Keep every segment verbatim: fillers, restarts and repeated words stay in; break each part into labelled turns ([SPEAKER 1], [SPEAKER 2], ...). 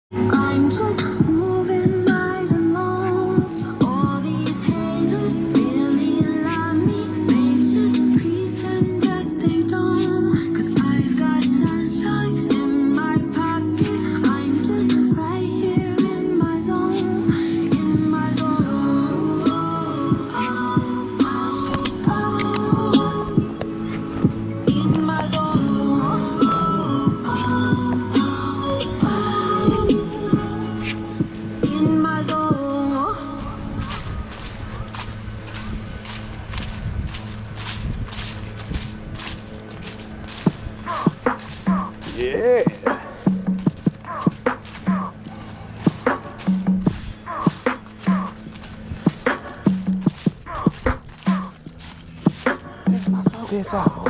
[SPEAKER 1] I'm just moving right along. All these haters really love me. They just pretend that they don't. Cause I've got sunshine in my pocket. I'm just right here in my zone. In my zone. Oh, oh, oh, oh. In my zone. In my zone.
[SPEAKER 2] Yeah. That's my smoke. It's all.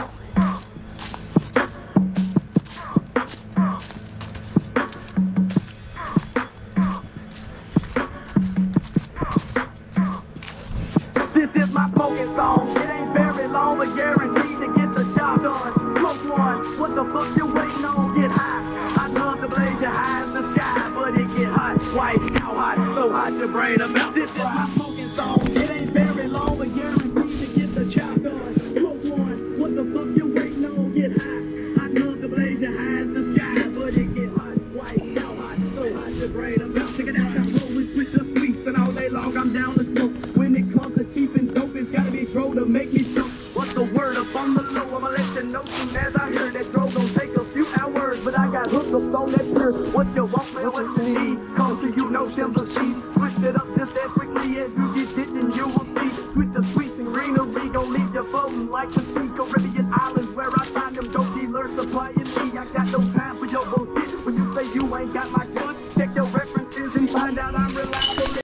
[SPEAKER 3] This is my smoking song. It ain't very long, but guaranteed to get the job done. Smoke one. What the fuck you waiting on? Get high. I love to blaze your high in the sky, but it get hot. White, how hot, so hot your brain about. This is my smoking song. It ain't very long, but guaranteed to get the job done. Smoke one. What the fuck you waiting on? Get high. I love to blaze your high in the sky, but it get hot. White, how hot, so hot your brain about. Check it out. I'm rolling Swisher Sweets, and all day long I'm down to smoke. When it comes to cheap and dope, it's gotta be dro to make me jump. What's the word up on the low? I'ma let you know soon as I hear that dro gon' take a few hours, but I got hookups on that pier. What you want, man, what you need? Cause you know sympathy. Switch it up just as quickly as you get it, and you will see. Switch the sweets and greenery gon' leave you floating like the sea. Caribbean islands where I find them dope dealers supplying me. I got no time for your bullshit. When you say you ain't got my goods, check your references and find out I'm reliable.